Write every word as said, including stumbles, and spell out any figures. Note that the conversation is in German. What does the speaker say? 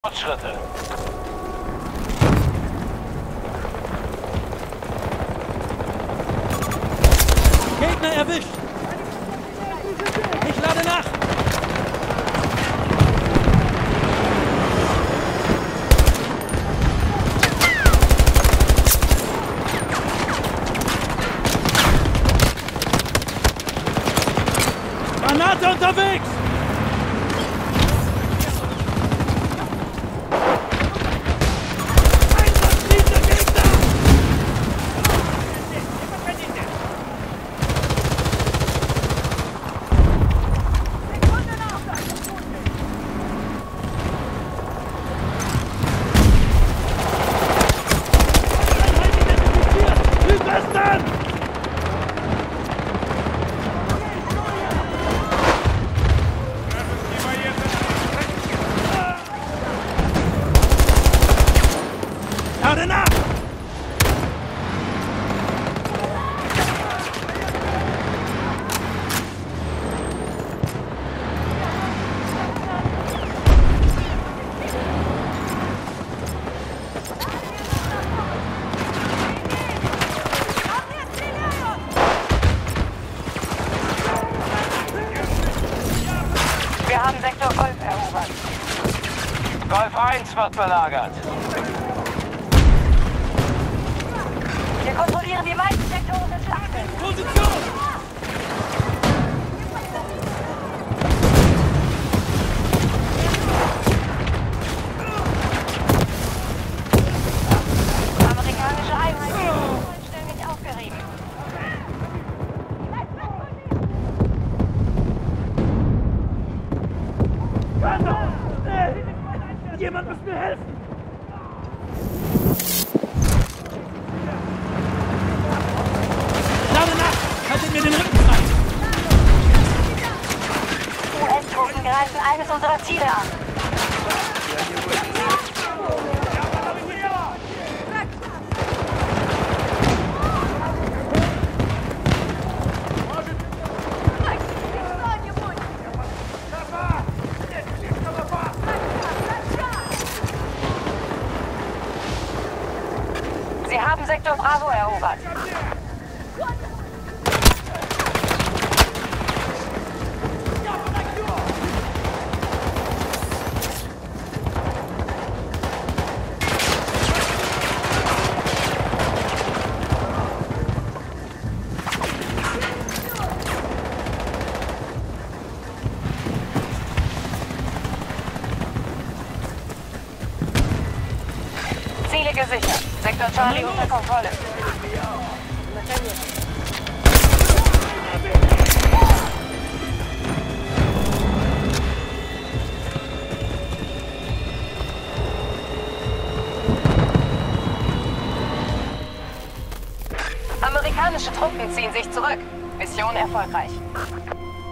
Fortschritte. Gegner erwischt! Ich lade nach! Granate unterwegs! Wir haben Sektor Golf erobert. Golf eins wird belagert. Wir kontrollieren die meisten Sektoren des Schlachtfeldes. Position! Amerikanische Einheiten sind vollständig aufgerieben. Jemand muss mir helfen! Lade nach! Haltet mir den Rücken frei! U S-Truppen greifen eines unserer Ziele an. Sie haben Sektor Bravo erobert. Ziele gesichert. Sektor Charlie unter Kontrolle. Amerikanische Truppen ziehen sich zurück. Mission erfolgreich.